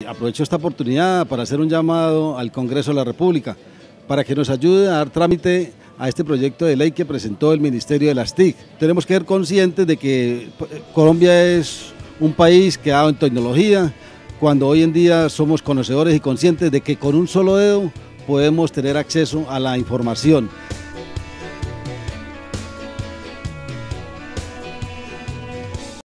Aprovecho esta oportunidad para hacer un llamado al Congreso de la República para que nos ayude a dar trámite a este proyecto de ley que presentó el Ministerio de las TIC. Tenemos que ser conscientes de que Colombia es un país que ha dado en tecnología, cuando hoy en día somos conocedores y conscientes de que con un solo dedo podemos tener acceso a la información.